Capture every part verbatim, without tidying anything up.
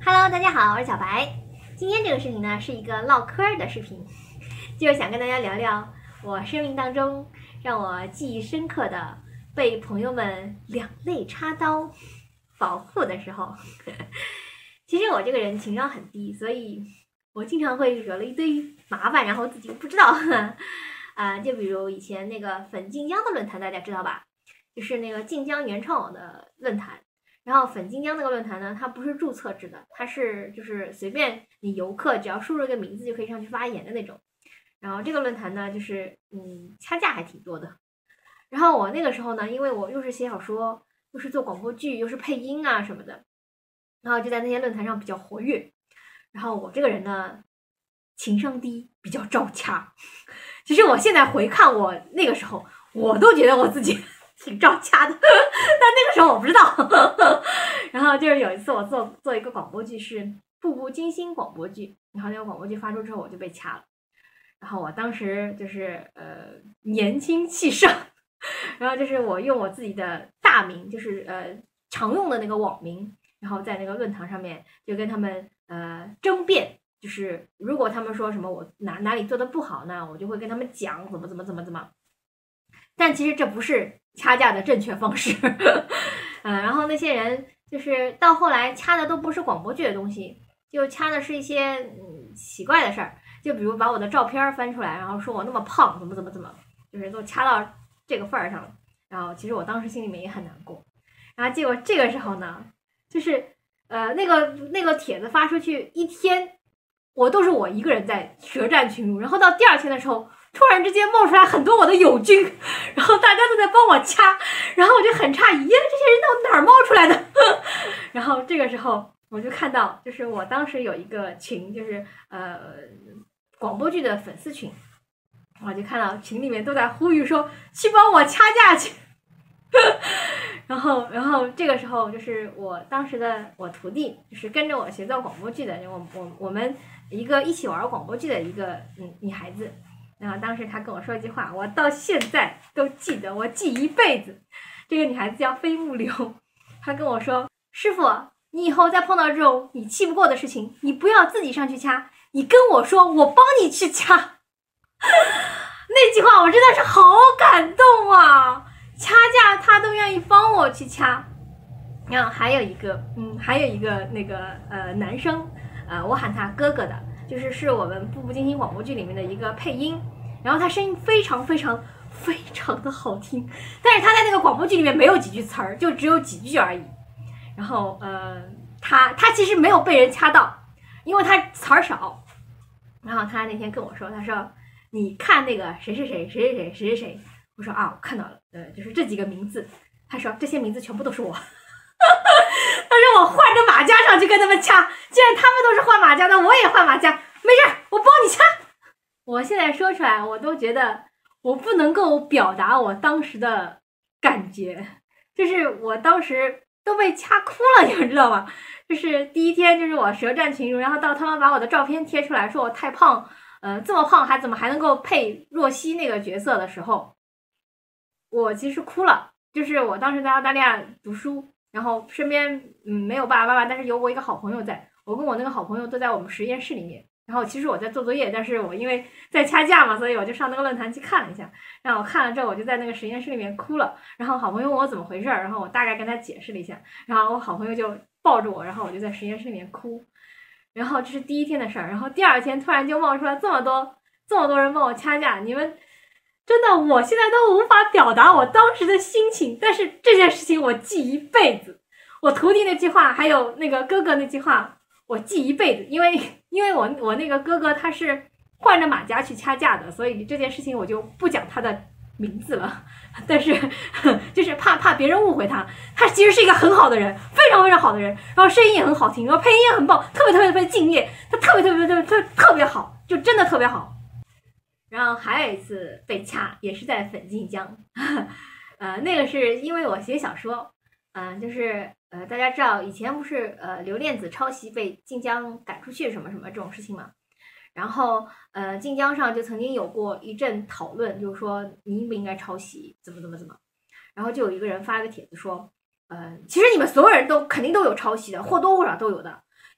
Hello， 大家好，我是小白。今天这个视频呢是一个唠嗑的视频，就是想跟大家聊聊我生命当中让我记忆深刻的被朋友们两肋插刀保护的时候。其实我这个人情商很低，所以我经常会惹了一堆麻烦，然后自己不知道。啊、呃，就比如以前那个粉晋江的论坛，大家知道吧？就是那个晋江原创网的论坛。然后粉晋江那个论坛呢，它不是注册制的，它是就是随便你游客只要输入一个名字就可以上去发言的那种。然后这个论坛呢，就是嗯掐架还挺多的。然后我那个时候呢，因为我又是写小说，又是做广播剧，又是配音啊什么的，然后就在那些论坛上比较活跃。然后我这个人呢，情商低，比较招掐。其实我现在回看我那个时候，我都觉得我自己挺招掐的，但那个时候我不知道。然后就是有一次我做做一个广播剧，是《步步惊心》广播剧，然后那个广播剧发出之后我就被掐了。然后我当时就是呃年轻气盛，然后就是我用我自己的大名，就是呃常用的那个网名，然后在那个论坛上面就跟他们呃争辩。就是如果他们说什么我哪哪里做的不好呢，我就会跟他们讲怎么怎么怎么怎么。但其实这不是掐架的正确方式。嗯，然后那些人就是到后来掐的都不是广播剧的东西，就掐的是一些嗯奇怪的事儿，就比如把我的照片翻出来，然后说我那么胖，怎么怎么怎么，就是都掐到这个份儿上了。然后其实我当时心里面也很难过。然后结果这个时候呢，就是呃那个那个帖子发出去一天，我都是我一个人在舌战群儒，然后到第二天的时候。突然之间冒出来很多我的友军，然后大家都在帮我掐，然后我就很诧异，耶，这些人到哪儿冒出来的？然后这个时候我就看到，就是我当时有一个群，就是呃广播剧的粉丝群，我就看到群里面都在呼吁说去帮我掐架去。然后，然后这个时候就是我当时的我徒弟，就是跟着我学做广播剧的，我我我们一个一起玩广播剧的一个嗯女孩子。然后当时她跟我说一句话，我到现在都记得，我记一辈子。这个女孩子叫飞木流，她跟我说：“师傅，你以后再碰到这种你气不过的事情，你不要自己上去掐，你跟我说，我帮你去掐。”那句话我真的是好感动啊！掐架她都愿意帮我去掐。然后还有一个，嗯，还有一个那个呃男生，呃，我喊他哥哥的。就是是我们《步步惊心》广播剧里面的一个配音，然后他声音非常非常非常的好听，但是他在那个广播剧里面没有几句词儿，就只有几句而已。然后呃，他他其实没有被人掐到，因为他词儿少。然后他那天跟我说，他说你看那个谁谁谁谁谁谁谁谁谁，我说啊，我看到了，呃，就是这几个名字。他说这些名字全部都是我。他说我换着马甲上去跟他们掐，既然他们都是换马甲的，我也换马甲，没事，我帮你掐。我现在说出来，我都觉得我不能够表达我当时的感觉，就是我当时都被掐哭了，你们知道吗？就是第一天，就是我舌战群儒，然后到他们把我的照片贴出来，说我太胖，呃，这么胖还怎么还能够配若曦那个角色的时候，我其实哭了。就是我当时在澳大利亚读书。然后身边嗯没有爸爸妈妈，但是有我一个好朋友在，我跟我那个好朋友都在我们实验室里面。然后其实我在做作业，但是我因为在掐架嘛，所以我就上那个论坛去看了一下。然后我看了之后，我就在那个实验室里面哭了。然后好朋友问我怎么回事，然后我大概跟他解释了一下。然后我好朋友就抱着我，然后我就在实验室里面哭。然后这是第一天的事儿，然后第二天突然就冒出来这么多这么多人帮我掐架，你们。真的，我现在都无法表达我当时的心情，但是这件事情我记一辈子。我徒弟那句话，还有那个哥哥那句话，我记一辈子。因为，因为我我那个哥哥他是换着马甲去掐架的，所以这件事情我就不讲他的名字了。但是，就是怕怕别人误会他，他其实是一个很好的人，非常非常好的人，然后声音也很好听，然后配音也很棒，特别特别特别敬业，他特别特别特别特别特别好，就真的特别好。然后还有一次被掐，也是在粉晋江，呃，那个是因为我写小说，嗯、呃，就是呃，大家知道以前不是呃刘恋子抄袭被晋江赶出去什么什么这种事情嘛，然后呃晋江上就曾经有过一阵讨论，就是说你应不应该抄袭，怎么怎么怎么，然后就有一个人发了个帖子说，呃，其实你们所有人都肯定都有抄袭的，或多或少都有的。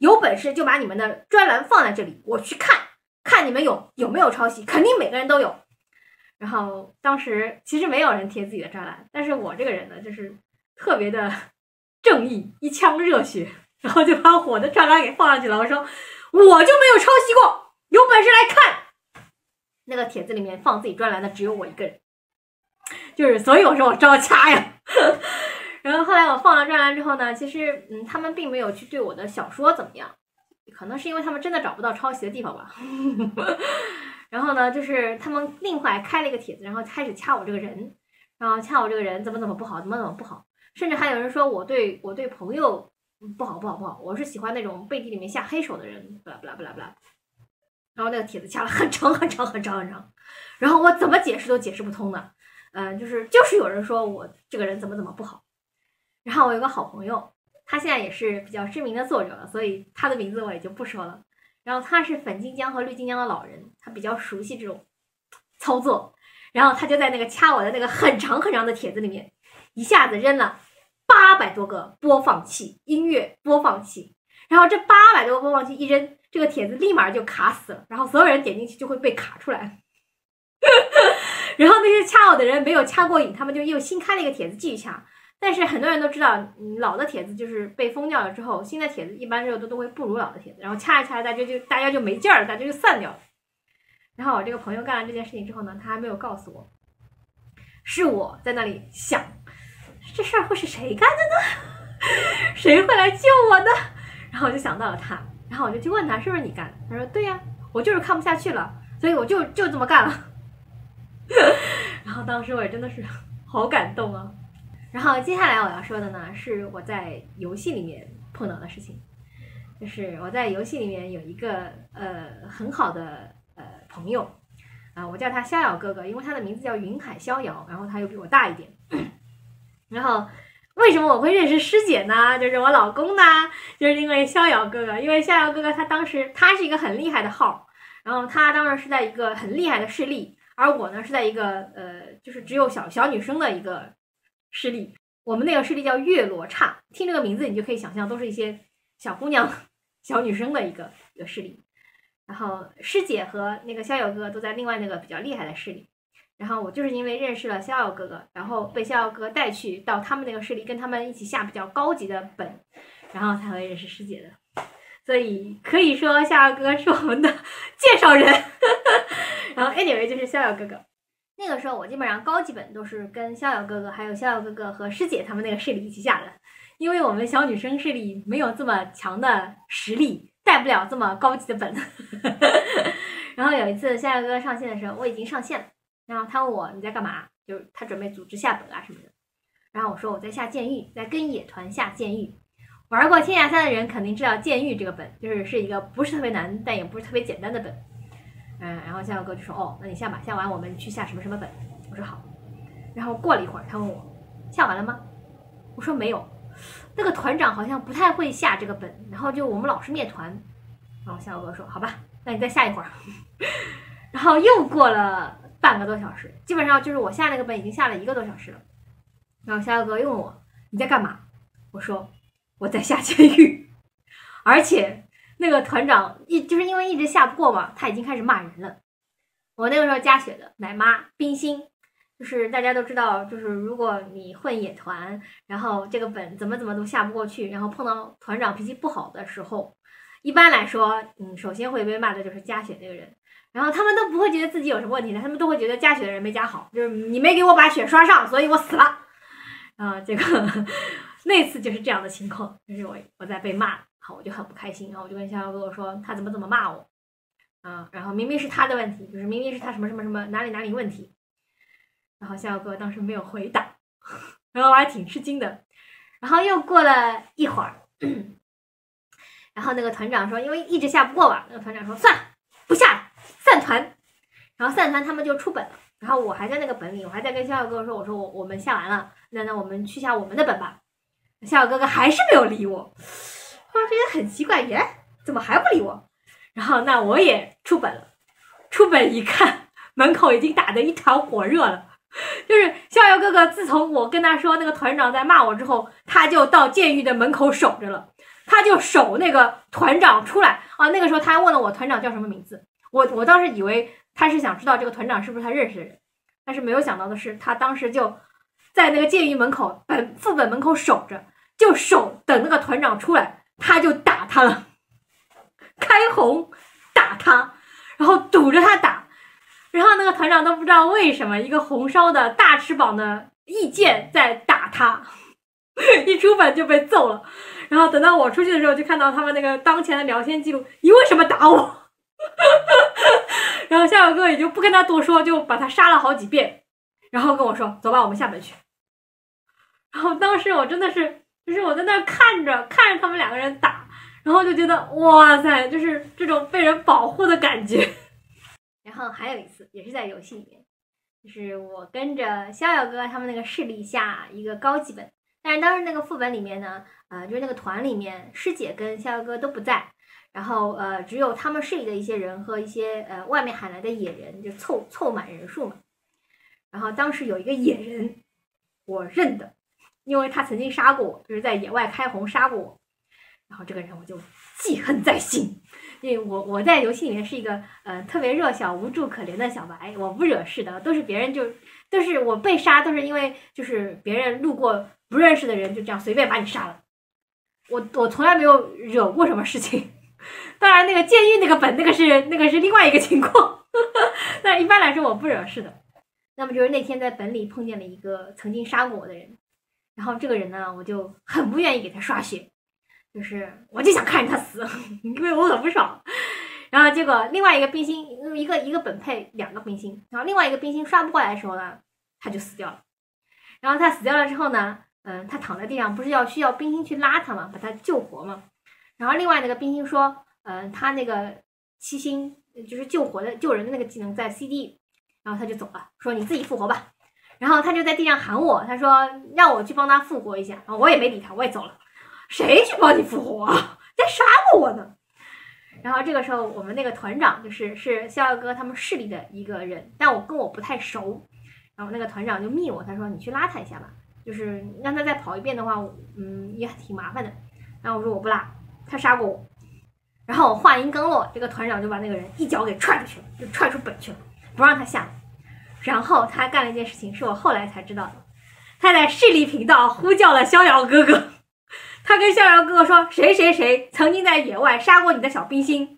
有本事就把你们的专栏放在这里，我去看看你们有有没有抄袭，肯定每个人都有。然后当时其实没有人贴自己的专栏，但是我这个人呢，就是特别的正义，一腔热血，然后就把我的专栏给放上去了。我说我就没有抄袭过，有本事来看。那个帖子里面放自己专栏的只有我一个人，就是所以我说我招掐呀。然后后来我放了专栏之后呢，其实嗯，他们并没有去对我的小说怎么样，可能是因为他们真的找不到抄袭的地方吧。然后呢，就是他们另外开了一个帖子，然后开始掐我这个人，然后掐我这个人怎么怎么不好，怎么怎么不好，甚至还有人说我对我对朋友不好不好不好，我是喜欢那种背地里面下黑手的人，不啦不啦不啦不啦。然后那个帖子掐了很长很长很长很长，然后我怎么解释都解释不通的，嗯、呃，就是就是有人说我这个人怎么怎么不好。然后我有个好朋友，他现在也是比较知名的作者了，所以他的名字我也就不说了。然后他是粉晋江和绿晋江的老人，他比较熟悉这种操作，然后他就在那个掐我的那个很长很长的帖子里面，一下子扔了八百多个播放器，音乐播放器。然后这八百多个播放器一扔，这个帖子立马就卡死了，然后所有人点进去就会被卡出来。然后那些掐我的人没有掐过瘾，他们就又新开了一个帖子继续掐。但是很多人都知道，老的帖子就是被封掉了之后，新的帖子一般热度都会不如老的帖子，然后掐一掐，大家就大家就没劲儿，大家就散掉了。然后我这个朋友干了这件事情之后呢，他还没有告诉我，是我在那里想，这事儿会是谁干的呢？谁会来救我呢？然后我就想到了他，然后我就去问他是不是你干的，他说对呀、啊，我就是看不下去了，所以我就就这么干了。然后当时我也真的是好感动啊。然后接下来我要说的呢，是我在游戏里面碰到的事情，就是我在游戏里面有一个呃很好的呃朋友啊、呃，我叫他逍遥哥哥，因为他的名字叫云海逍遥，然后他又比我大一点。然后为什么我会认识师姐呢？就是我老公呢，就是因为逍遥哥哥，因为逍遥哥哥他当时他是一个很厉害的号，然后他当时是在一个很厉害的势力，而我呢是在一个呃就是只有小小女生的一个势力，我们那个势力叫月罗刹，听这个名字你就可以想象，都是一些小姑娘、小女生的一个一个势力。然后师姐和那个逍遥哥哥都在另外那个比较厉害的势力。然后我就是因为认识了逍遥哥哥，然后被逍遥哥带去到他们那个势力，跟他们一起下比较高级的本，然后才会认识师姐的。所以可以说逍遥哥哥是我们的介绍人。然后 anyway 就是逍遥哥哥。那个时候我基本上高级本都是跟逍遥哥哥还有逍遥哥哥和师姐他们那个势力一起下的，因为我们小女生势力没有这么强的实力，带不了这么高级的本。然后有一次逍遥哥哥上线的时候，我已经上线了，然后他问我你在干嘛，就是他准备组织下本啊什么的，然后我说我在下剑域，在跟野团下剑域。玩过天涯三的人肯定知道剑域这个本就是是一个不是特别难但也不是特别简单的本。嗯，然后逍遥哥就说哦，那你下吧，下完我们去下什么什么本。我说好。然后过了一会儿，他问我下完了吗？我说没有，那个团长好像不太会下这个本，然后就我们老是灭团。然后逍遥哥说好吧，那你再下一会儿。然后又过了半个多小时，基本上就是我下那个本已经下了一个多小时了。然后逍遥哥又问我你在干嘛？我说我在下监狱，而且那个团长一就是因为一直下不过嘛，他已经开始骂人了。我那个时候加血的奶妈冰心，就是大家都知道，就是如果你混野团，然后这个本怎么怎么都下不过去，然后碰到团长脾气不好的时候，一般来说，嗯，首先会被骂的就是加血那个人，然后他们都不会觉得自己有什么问题的，他们都会觉得加血的人没加好，就是你没给我把血刷上，所以我死了。啊、呃，这个那次就是这样的情况，就是我我在被骂，好，我就很不开心，然后我就跟逍遥哥哥说他怎么怎么骂我，啊、呃，然后明明是他的问题，就是明明是他什么什么什么哪里哪里问题，然后逍遥哥哥当时没有回答，然后我还挺吃惊的，然后又过了一会儿，然后那个团长说，因为一直下不过吧，那个团长说算了，不下了，散团，然后散团他们就出本了。然后我还在那个本里，我还在跟逍遥哥哥说，我说我我们下完了，那那我们去下我们的本吧。逍遥哥哥还是没有理我，啊，这也很奇怪，耶，怎么还不理我？然后那我也出本了，出本一看，门口已经打得一团火热了。就是逍遥哥哥自从我跟他说那个团长在骂我之后，他就到监狱的门口守着了。 他就守那个团长出来啊。那个时候他还问了我团长叫什么名字，我我当时以为他是想知道这个团长是不是他认识的人，但是没有想到的是，他当时就在那个监狱门口本副本门口守着，就守等那个团长出来，他就打他了，开红打他，然后堵着他打。然后那个团长都不知道为什么一个红烧的大翅膀的义剑在打他，一出本就被揍了。然后等到我出去的时候，就看到他们那个当前的聊天记录，你为什么打我？然后夏小哥也就不跟他多说，就把他杀了好几遍，然后跟我说走吧，我们下本去。然后当时我真的是就是我在那看着看着他们两个人打，然后就觉得哇塞，就是这种被人保护的感觉。然后还有一次也是在游戏里面，就是我跟着逍遥哥他们那个势力下一个高级本，但是当时那个副本里面呢，呃，就是那个团里面师姐跟逍遥哥都不在，然后呃，只有他们势力的一些人和一些呃外面喊来的野人，就凑凑满人数嘛。然后当时有一个野人，我认得，因为他曾经杀过我，就是在野外开红杀过我，然后这个人我就记恨在心。因为我我在游戏里面是一个呃特别弱小无助可怜的小白，我不惹事的，都是别人就都是我被杀都是因为就是别人路过不认识的人就这样随便把你杀了，我我从来没有惹过什么事情。当然那个监狱那个本那个是那个是另外一个情况，但一般来说我不惹事的。那么就是那天在本里碰见了一个曾经杀过我的人，然后这个人呢我就很不愿意给他刷血。就是我就想看着他死，因为我很不爽。然后结果另外一个冰心，一个一个本配两个冰心，然后另外一个冰心刷不过来的时候呢，他就死掉了。然后他死掉了之后呢，嗯，他躺在地上，不是要需要冰心去拉他嘛，把他救活嘛。然后另外那个冰心说，嗯，他那个七星就是救活的救人的那个技能在 C D， 然后他就走了，说你自己复活吧。然后他就在地上喊我，他说让我去帮他复活一下，然后我也没理他，我也走了。谁去帮你复活啊？在杀过我呢。然后这个时候我们那个团长就是是逍遥哥他们势力的一个人，但我跟我不太熟，然后那个团长就密我，他说你去拉他一下吧，就是让他再跑一遍的话，嗯，也挺麻烦的。然后我说我不拉，他杀过我。然后我话音刚落，这个团长就把那个人一脚给踹出去了，就踹出本去了，不让他下来。然后他干了一件事情，是我后来才知道的，他在势力频道呼叫了逍遥哥哥。他跟逍遥哥哥说谁谁谁曾经在野外杀过你的小冰心，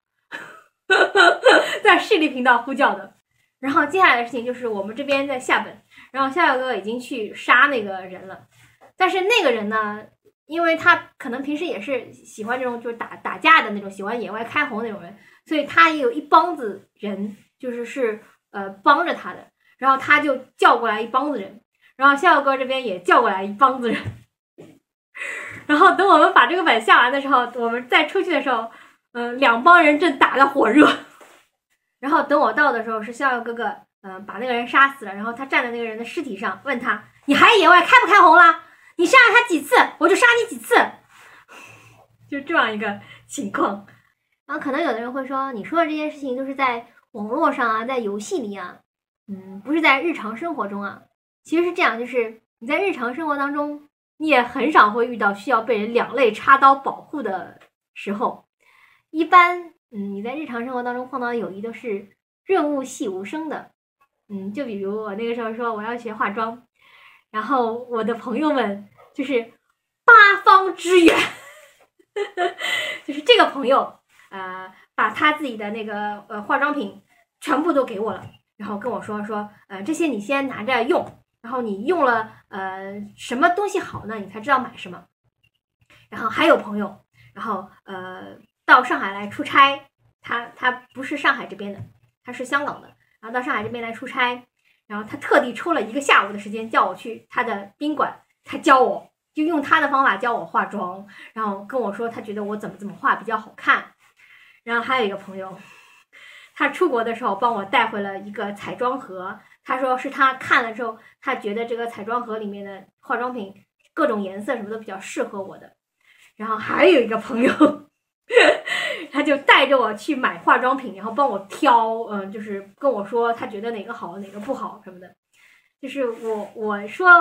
在势力频道呼叫的。然后接下来的事情就是我们这边在下本，然后逍遥哥哥已经去杀那个人了，但是那个人呢，因为他可能平时也是喜欢这种就是打打架的那种，喜欢野外开红那种人，所以他也有一帮子人就是是呃帮着他的，然后他就叫过来一帮子人，然后逍遥哥这边也叫过来一帮子人。然后等我们把这个本下完的时候，我们再出去的时候，嗯、呃，两帮人正打得火热。然后等我到的时候，是逍遥哥哥，嗯、呃，把那个人杀死了。然后他站在那个人的尸体上，问他：“你还野外开不开红啦？你杀了他几次，我就杀你几次。”就这样一个情况。然后可能有的人会说，你说的这件事情都是在网络上啊，在游戏里啊，嗯，不是在日常生活中啊。其实是这样，就是你在日常生活当中，你也很少会遇到需要被人两肋插刀保护的时候。一般，嗯，你在日常生活当中碰到的友谊都是润物细无声的。嗯，就比如我那个时候说我要学化妆，然后我的朋友们就是八方支援，就是这个朋友，呃，把他自己的那个呃化妆品全部都给我了，然后跟我说说，呃，这些你先拿着用。然后你用了呃什么东西好呢？你才知道买什么。然后还有朋友，然后呃到上海来出差，他他不是上海这边的，他是香港的，然后到上海这边来出差，然后他特地抽了一个下午的时间叫我去他的宾馆，他教我就用他的方法教我化妆，然后跟我说他觉得我怎么怎么画比较好看。然后还有一个朋友，他出国的时候帮我带回了一个彩妆盒。他说是他看了之后，他觉得这个彩妆盒里面的化妆品各种颜色什么都比较适合我的。然后还有一个朋友，他就带着我去买化妆品，然后帮我挑，嗯，就是跟我说他觉得哪个好哪个不好什么的。就是我我说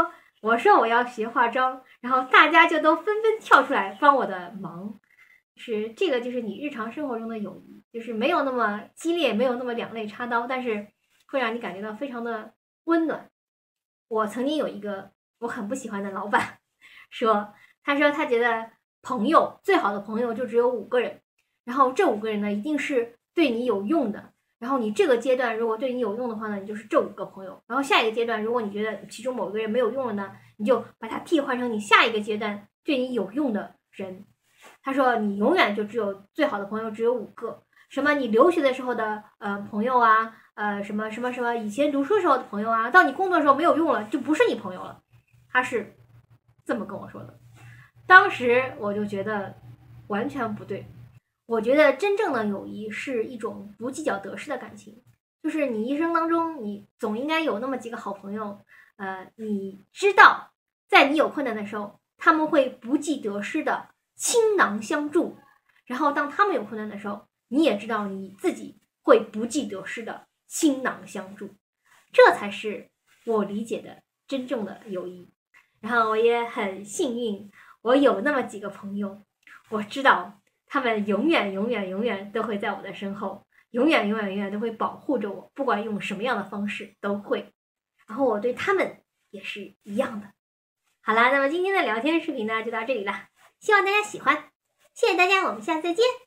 我说我要学化妆，然后大家就都纷纷跳出来帮我的忙。是这个，就是你日常生活中的友谊，就是没有那么激烈，没有那么两肋插刀，但是会让你感觉到非常的温暖。我曾经有一个我很不喜欢的老板，说他说他觉得朋友最好的朋友就只有五个人，然后这五个人呢一定是对你有用的，然后你这个阶段如果对你有用的话呢，你就是这五个朋友，然后下一个阶段如果你觉得其中某个人没有用了呢，你就把它替换成你下一个阶段对你有用的人。他说你永远就只有最好的朋友只有五个，什么你留学的时候的呃朋友啊，呃什么什么什么以前读书时候的朋友啊，到你工作的时候没有用了就不是你朋友了。他是这么跟我说的。当时我就觉得完全不对，我觉得真正的友谊是一种不计较得失的感情，就是你一生当中你总应该有那么几个好朋友，呃，你知道在你有困难的时候他们会不计得失的倾囊相助，然后当他们有困难的时候你也知道你自己会不计得失的倾囊相助，这才是我理解的真正的友谊。然后我也很幸运，我有那么几个朋友，我知道他们永远永远永远都会在我的身后，永远永远永远都会保护着我，不管用什么样的方式都会。然后我对他们也是一样的。好啦，那么今天的聊天视频呢就到这里了，希望大家喜欢，谢谢大家，我们下次再见。